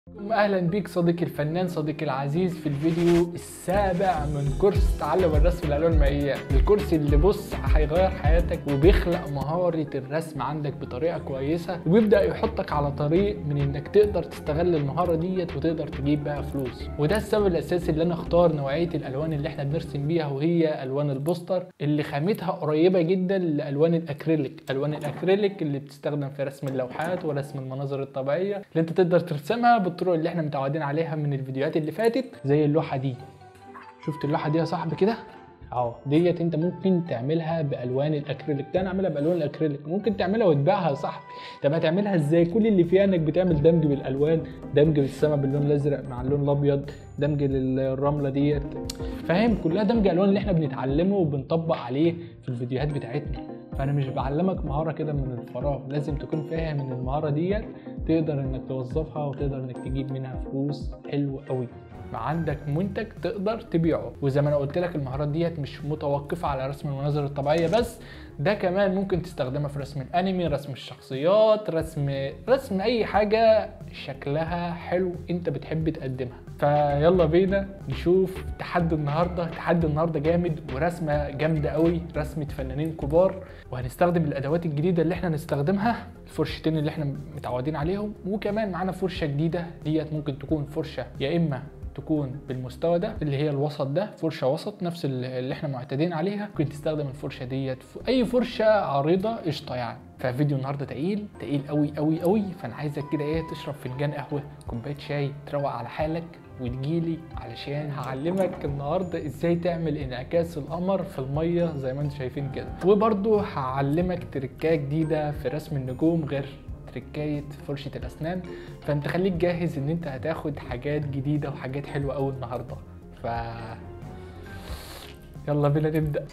اهلا بيك صديقي الفنان، صديقي العزيز، في الفيديو السابع من كورس تعلم الرسم الالوان المائيه. الكورس اللي بص هيغير حياتك وبيخلق مهاره الرسم عندك بطريقه كويسه، وبيبدا يحطك على طريق من انك تقدر تستغل المهاره ديت وتقدر تجيب بقى فلوس. وده السبب الاساسي اللي انا اختار نوعيه الالوان اللي احنا بنرسم بيها، وهي الوان البوستر اللي خامتها قريبه جدا لالوان الاكريليك. الوان الاكريليك اللي بتستخدم في رسم اللوحات ورسم المناظر الطبيعيه اللي انت تقدر ترسمها بالطرق اللي احنا متعودين عليها من الفيديوهات اللي فاتت، زي اللوحه دي. شفت اللوحه دي يا صاحبي كده اهو؟ ديت انت ممكن تعملها بالوان الاكريليك. ده انا اعملها بالوان الاكريليك، ممكن تعملها وتبيعها يا صاحبي. طب هتعملها ازاي؟ كل اللي فيها انك بتعمل دمج بالالوان، دمج بالسما باللون الازرق مع اللون الابيض، دمج للرمله ديت، فاهم؟ كلها دمج الوان اللي احنا بنتعلمه وبنطبق عليه في الفيديوهات بتاعتنا. فانا مش بعلمك مهاره كده من الفراغ، لازم تكون فاهم ان المهاره ديت تقدر انك توظفها وتقدر انك تجيب منها فلوس حلوه قوي. عندك منتج تقدر تبيعه. وزي ما انا قلت لك المهارات ديت مش متوقفه على رسم المناظر الطبيعيه بس، ده كمان ممكن تستخدمها في رسم الانمي، رسم الشخصيات، رسم اي حاجه شكلها حلو انت بتحب تقدمها. فيلا بينا نشوف تحدي النهارده. تحدي النهارده جامد ورسمه جامده قوي، رسمه فنانين كبار، وهنستخدم الادوات الجديده اللي احنا نستخدمها، الفرشتين اللي احنا متعودين عليهم، وكمان معانا فرشه جديده. ديت ممكن تكون فرشه يا اما تكون بالمستوى ده اللي هي الوسط، ده فرشه وسط نفس اللي احنا معتادين عليها. ممكن تستخدم الفرشه ديت في اي فرشه عريضه قشطه يعني. ففيديو النهارده تقيل قوي قوي قوي، فانا عايزك كده ايه، تشرب فنجان قهوه، كوبايه شاي، تروق على حالك وتجيلي علشان هعلمك النهارده ازاي تعمل انعكاس القمر في الميه زي ما انتم شايفين كده. وبرده هعلمك تركايه جديده في رسم النجوم غير تركايه فرشه الاسنان. فانت خليك جاهز ان انت هتاخد حاجات جديده وحاجات حلوه قوي النهارده. يلا بينا نبدا.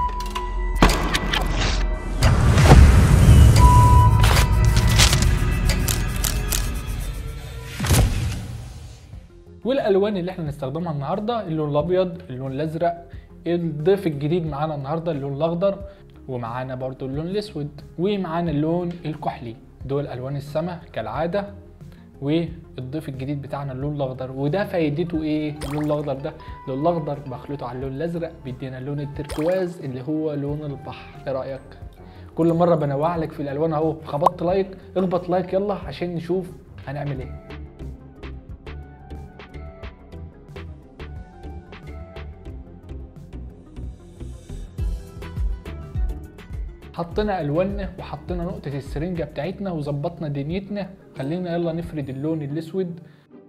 والالوان اللي احنا هنستخدمها النهارده اللون الابيض، اللون الازرق، الضيف الجديد معانا النهارده اللون الاخضر، ومعانا برضو اللون الاسود، ومعانا اللون الكحلي. دول الوان السما كالعاده. والضيف الجديد بتاعنا اللون الاخضر، وده فايدته ايه؟ اللون الاخضر ده، اللون الاخضر بخلطه على اللون الازرق بيدينا اللون التركواز اللي هو لون البحر. ايه رايك؟ كل مره بنوع لك في الالوان اهو. خبطت لايك، اخبط لايك يلا عشان نشوف هنعمل ايه. حطينا الواننا وحطينا نقطه السرنجه بتاعتنا وظبطنا دنيتنا. خلينا يلا نفرد اللون الاسود،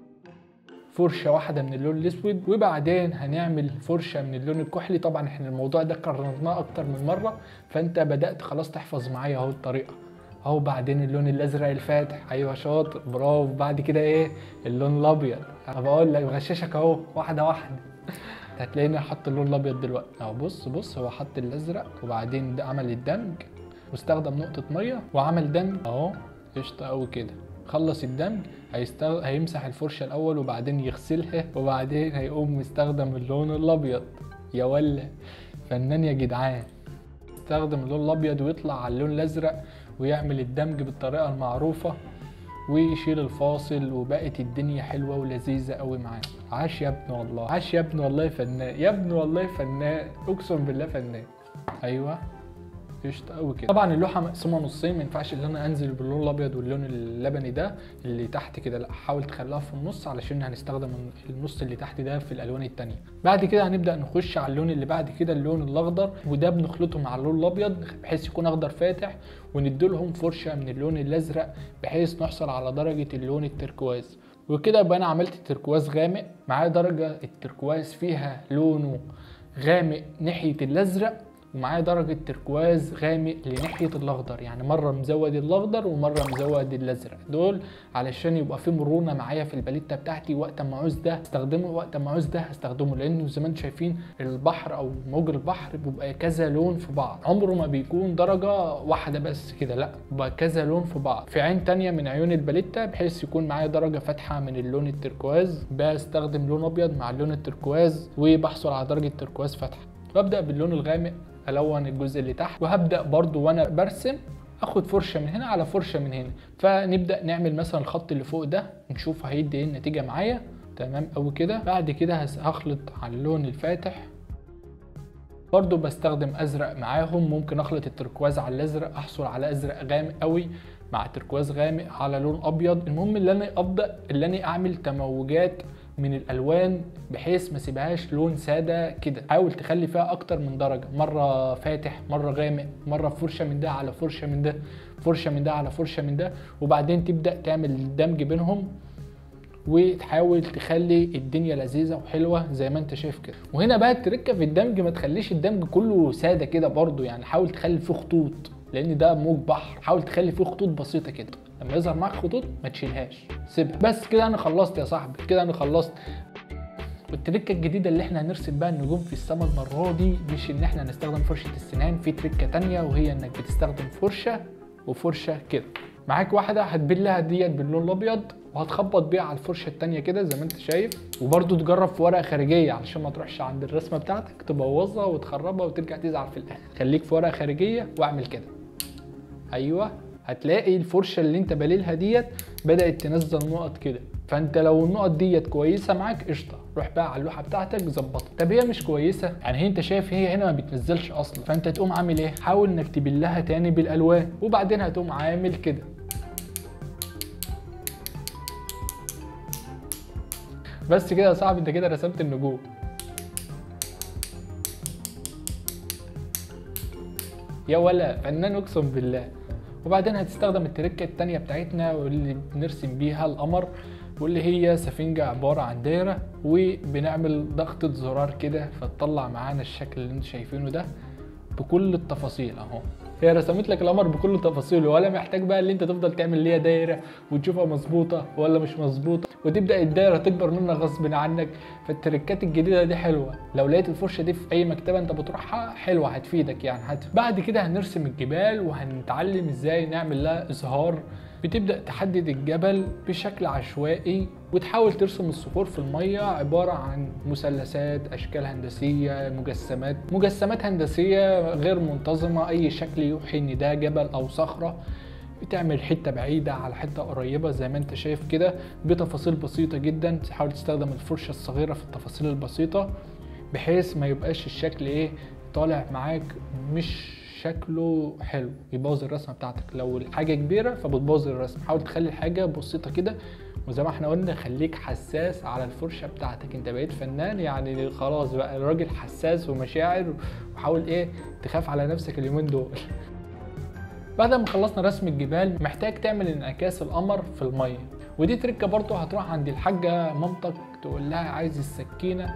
فرشه واحده من اللون الاسود، وبعدين هنعمل فرشه من اللون الكحلي. طبعا احنا الموضوع ده كررناه اكتر من مره، فانت بدات خلاص تحفظ معايا اهو الطريقه اهو. بعدين اللون الازرق الفاتح، ايوه شاطر برافو. بعد كده ايه؟ اللون الابيض. انا بقول لك بغششك اهو واحده واحده. هتلاقيني حط اللون الابيض دلوقتي اهو. بص هو حط الازرق وبعدين ده عمل الدمج واستخدم نقطه ميه وعمل دمج اهو. قشطه قوي كده. خلص الدمج هيمسح الفرشه الاول وبعدين يغسلها وبعدين هيقوم مستخدم اللون الابيض. يا ولا فنان يا جدعان. استخدم اللون الابيض ويطلع على اللون الازرق ويعمل الدمج بالطريقه المعروفه ويشيل الفاصل، وبقت الدنيا حلوه ولذيذه قوي معاه. عاش يا ابني والله، عاش يا ابني والله فنان، يا ابني والله فنان، اقسم بالله فنان. ايوه قشطه قوي كده. طبعا اللوحه مقسومه نصين، ما ينفعش ان انا انزل باللون الابيض واللون اللبني ده اللي تحت كده، لا حاول تخليها في النص علشان هنستخدم النص اللي تحت ده في الالوان التانية. بعد كده هنبدا نخش على اللون اللي بعد كده، اللون الاخضر، وده بنخلطه مع اللون الابيض بحيث يكون اخضر فاتح، ونديلهم فرشه من اللون الازرق بحيث نحصل على درجه اللون التركواز. وكده يبقى انا عملت التركواز غامق. معايا درجه التركواز فيها لونه غامق ناحيه الازرق، ومعايا درجة تركواز غامق لناحية الأخضر، يعني مرة مزود الأخضر ومرة مزود الأزرق، دول علشان يبقى في مرونة معايا في الباليتة بتاعتي. وقت ما عاوز ده استخدمه، وقت ما عاوز ده هستخدمه، لأنه زي ما انتم شايفين البحر أو موج البحر بيبقى كذا لون في بعض، عمره ما بيكون درجة واحدة بس كده، لا بيبقى كذا لون في بعض في عين تانية من عيون الباليتة، بحيث يكون معايا درجة فاتحة من اللون التركواز. بستخدم لون أبيض مع اللون التركواز وبحصل على درجة تركواز فاتحة. وابدأ باللون الغامق الون الجزء اللي تحت، وهبدا برضو وانا برسم اخد فرشه من هنا على فرشه من هنا، فنبدا نعمل مثلا الخط اللي فوق ده نشوف هيدي ايه النتيجه معايا. تمام قوي كده. بعد كده هخلط على اللون الفاتح، برضو بستخدم ازرق معاهم، ممكن اخلط التركواز على الازرق احصل على ازرق غامق قوي مع تركواز غامق على لون ابيض. المهم اللي انا ابدا اللي انا اعمل تموجات من الالوان بحيث ما اسيبهاش لون ساده كده. حاول تخلي فيها اكتر من درجه، مره فاتح مره غامق، مره فرشه من ده على فرشه من ده، فرشه من ده على فرشه من ده، وبعدين تبدا تعمل دمج بينهم وتحاول تخلي الدنيا لذيذه وحلوه زي ما انت شايف كده. وهنا بقى التركه في الدمج، ما تخليش الدمج كله ساده كده برضو، يعني حاول تخلي فيه خطوط لان ده موج بحر، حاول تخلي فيه خطوط بسيطه كده، لما يظهر معاك خطوط ما تشيلهاش سيبها. بس كده انا خلصت يا صاحبي، كده انا خلصت. والتركه الجديده اللي احنا هنرسم بقى النجوم في السما المره دي، مش ان احنا هنستخدم فرشه السنان، في تركه تانية وهي انك بتستخدم فرشه وفرشه كده. معاك واحده هتبلها ديت باللون الابيض وهتخبط بيها على الفرشه التانية كده زي ما انت شايف، وبرده تجرب في ورقه خارجيه علشان ما تروحش عند الرسمه بتاعتك تبوظها وتخربها وترجع تزعل في الاخر. خليك في ورقه خارجيه واعمل كده. ايوه، هتلاقي الفرشه اللي انت باليلها ديت بدات تنزل نقط كده، فانت لو النقط ديت كويسه معاك قشطه، روح بقى على اللوحه بتاعتك ظبطها. طب هي مش كويسه، يعني هي انت شايف هي هنا ما بتنزلش اصلا، فانت تقوم عامل ايه؟ حاول انك تبلها تاني بالالوان، وبعدين هتقوم عامل كده. بس كده يا صاحبي، انت كده رسمت النجوم. يا ولا فنان اقسم بالله. وبعدين هتستخدم التركه التانية بتاعتنا واللي بنرسم بيها القمر، واللي هي سفنجه عباره عن دايره، وبنعمل ضغطه زرار كده فتطلع معانا الشكل اللي انتوا شايفينه ده بكل التفاصيل اهو. هي رسمت لك القمر بكل تفاصيله، ولا محتاج بقى اللي انت تفضل تعمل ليها دايره وتشوفها مظبوطه ولا مش مظبوطه، وتبدا الدايره تكبر منك غصب عنك. فالتركات الجديده دي حلوه، لو لقيت الفرشه دي في اي مكتبه انت بتروحها حلوه هتفيدك يعني. بعد كده هنرسم الجبال وهنتعلم ازاي نعمل لها اظهار. بتبدا تحدد الجبل بشكل عشوائي وتحاول ترسم الصخور في الميه عباره عن مثلثات، اشكال هندسيه، مجسمات هندسيه غير منتظمه، اي شكل يوحي ان ده جبل او صخره. بتعمل حته بعيده على حته قريبه زي ما انت شايف كده بتفاصيل بسيطه جدا. تحاول تستخدم الفرشه الصغيره في التفاصيل البسيطه بحيث ما يبقاش الشكل ايه طالع معاك مش شكله حلو، يبوظ الرسمه بتاعتك. لو الحاجه كبيره فبتبوظ الرسم. حاول تخلي الحاجه بسيطه كده، وزي ما احنا قلنا خليك حساس على الفرشه بتاعتك. انت بقيت فنان يعني، خلاص بقى الراجل حساس ومشاعر، وحاول ايه تخاف على نفسك اليومين دول. بعد ما خلصنا رسم الجبال محتاج تعمل انعكاس القمر في الميه، ودي تركه برضو هتروح عند الحاجه مامتك تقول لها عايز السكينه،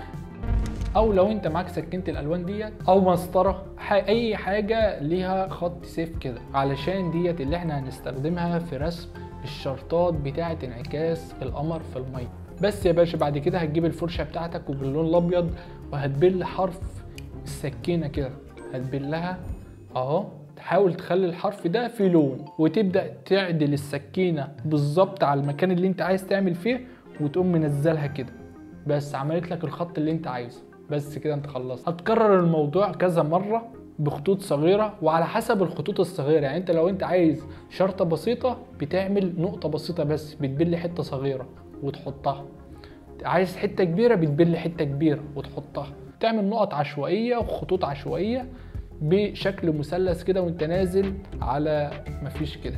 او لو انت معاك سكينه الالوان ديت او مسطره، اي حاجه ليها خط سيف كده، علشان ديت اللي احنا هنستخدمها في رسم الشرطات بتاعه انعكاس القمر في الميه. بس يا باشا بعد كده هتجيب الفرشه بتاعتك وباللون الابيض وهتبل حرف السكينه كده، هتبلها اهو. تحاول تخلي الحرف ده في لون، وتبدا تعدل السكينه بالظبط على المكان اللي انت عايز تعمل فيه، وتقوم منزلها كده. بس عملت لك الخط اللي انت عايزه. بس كده انت خلصت. هتكرر الموضوع كذا مره بخطوط صغيره، وعلى حسب الخطوط الصغيره. يعني انت لو انت عايز شرطه بسيطه بتعمل نقطه بسيطه بس، بتبل حته صغيره وتحطها. عايز حته كبيره بتبل حته كبيره وتحطها. تعمل نقط عشوائيه وخطوط عشوائيه بشكل مثلث كده وانت نازل على مفيش كده.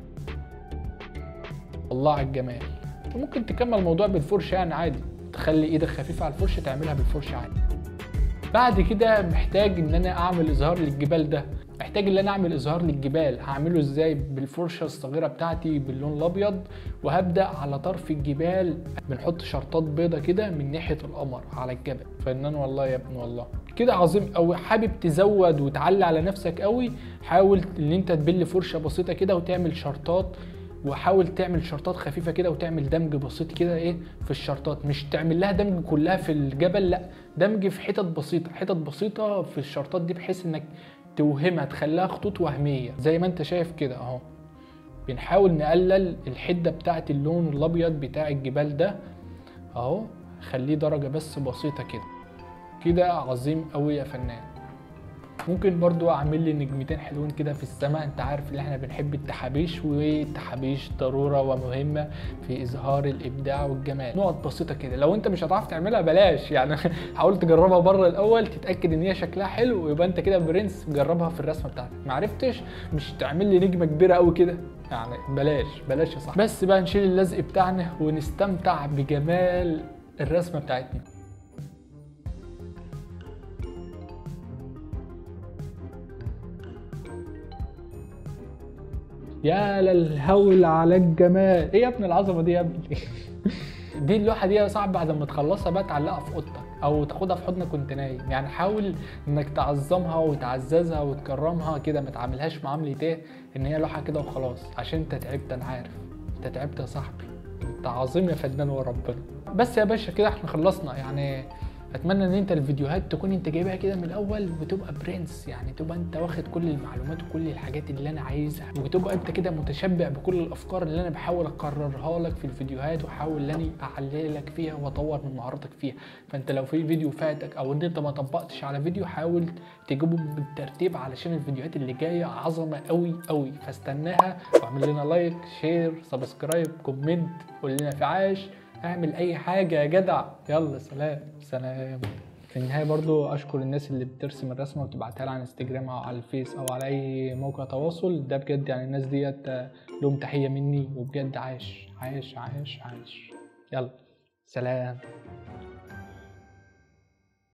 الله على الجمال. ممكن تكمل الموضوع بالفرشه يعني عادي، تخلي ايدك خفيفه على الفرشه تعملها بالفرشه عادي. بعد كده محتاج ان انا اعمل اظهار للجبال ده. محتاج ان انا اعمل اظهار للجبال. هعمله ازاي؟ بالفرشه الصغيره بتاعتي باللون الابيض، وهبدا على طرف الجبال بنحط شرطات بيضه كده من ناحيه القمر على الجبل. فنان والله يا ابني والله كده عظيم قوي. حابب تزود وتعلي على نفسك قوي، حاول ان انت تبل فرشه بسيطه كده وتعمل شرطات، وحاول تعمل شرطات خفيفه كده وتعمل دمج بسيط كده ايه في الشرطات. مش تعمل لها دمج كلها في الجبل، لا، دمج في حتت بسيطه، حتت بسيطه في الشرطات دي بحيث انك توهمها، تخليها خطوط وهميه زي ما انت شايف كده اهو. بنحاول نقلل الحده بتاعه اللون الابيض بتاع الجبال ده اهو، خليه درجه بس بسيطه كده. كده عظيم قوي يا فنان. ممكن برضو اعمل لي نجمتين حلوين كده في السماء. انت عارف ان احنا بنحب التحابيش، والتحابيش ضروره ومهمه في اظهار الابداع والجمال. نقط بسيطه كده، لو انت مش هتعرف تعملها بلاش يعني حاول تجربها بره الاول، تتاكد ان هي شكلها حلو، ويبقى انت كده برنس. جربها في الرسمه بتاعتك، ما عرفتش مش تعمل لي نجمه كبيره قوي كده يعني، بلاش يا صاحبي. بس بقى نشيل اللزق بتاعنا ونستمتع بجمال الرسمه بتاعتنا. يا للهول على الجمال، ايه يا ابن العظمه دي يا ابني دي اللوحه دي يا صاحبي بعد ما تخلصها بقى تعلقها في اوضتك او تاخدها في حضنك وانت نايم. يعني حاول انك تعظمها وتعززها وتكرمها كده، ما تعاملهاش معامله ايه ان هي لوحه كده وخلاص، عشان انت تعبت. انا عارف انت تعبت يا صاحبي، انت عظيم يا فنان وربنا. بس يا باشا كده احنا خلصنا. يعني اتمنى ان انت الفيديوهات تكون انت جايبها كده من الاول وتبقى برنس، يعني تبقى انت واخد كل المعلومات وكل الحاجات اللي انا عايزها، وتبقى انت كده متشبع بكل الافكار اللي انا بحاول اكررها لك في الفيديوهات، واحاول اني اعللك فيها واطور من مهاراتك فيها. فانت لو في فيديو فاتك او ان انت ما طبقتش على فيديو، حاول تجيبه بالترتيب علشان الفيديوهات اللي جايه عظمه قوي قوي. فاستناها، واعمل لنا لايك، شير، سبسكرايب، كومنت، قول لنا في عاش، اعمل اي حاجة يا جدع. يلا سلام سلام. في النهاية برضو اشكر الناس اللي بترسم الرسمة وتبعتها لي على انستجرام او على الفيس او على اي موقع تواصل. ده بجد يعني الناس ديت لهم تحية مني، وبجد عاش عاش عاش عاش. يلا سلام.